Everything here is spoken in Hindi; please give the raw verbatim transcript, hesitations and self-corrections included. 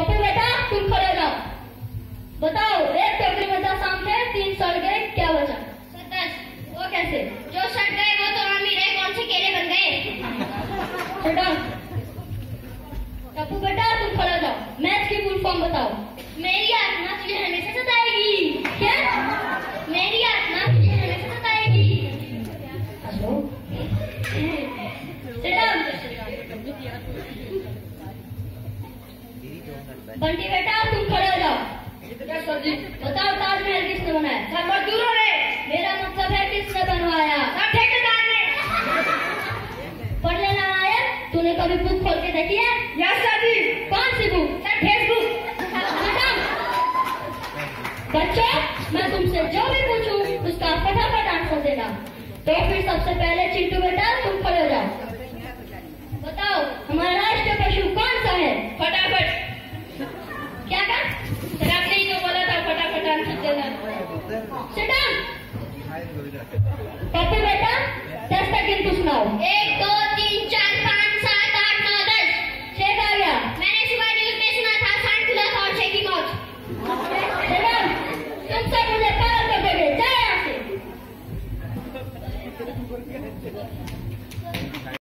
पप्पू बेटा तुम खड़े हो जाओ। बताओ, एक टोकरी में दस आम थे, तीन सड़ गए, क्या बचा? दस। वो कैसे? जो सड़ गए वो तो आम ही रहे, कौन से केले बन गए? पप्पू बेटा तुम खड़े हो जाओ। मैथ की फुल फॉर्म बताओ। मेरी आत्मा तुझे हमेशा सताएगी। क्या? मेरी आत्मा तुझे हमेशा सताएगी। बंटी बेटा तुम खड़े हो जाओ। बताओ ताजमहल किसने बनाया? सब मजदूरों ने। मेरा मतलब है किसने बनवाया? सब ठेकेदार ने। पढ़ने ना आया? तूने कभी बुक खोल के देखी है? Yes sir ji. कौन सी बुक? Sir Facebook. बच्चों, मैं तुमसे जो भी पूछूं उसका फटाफट आंसर देना। तो फिर सबसे पहले चिंटू बेटा तुम खड़े हो जाओ। बताओ हमारा राष्ट्रीय पशु कौन सा है? फटाफट। क्या कहा? सर आपने ही तो बोला था फटाफट आंसर देना। Sit down। पप्पू बेटा दस तक गिनती सुनाओ। एक दो तीन चार पाँच सात आठ नौ दस। छह आ गया। मैंने सुबह न्यूज में सुना था सांड खुला था और छह की मौत। Sit down। तुम सब मुझे पागल कर दोगे, जाओ यहाँ से।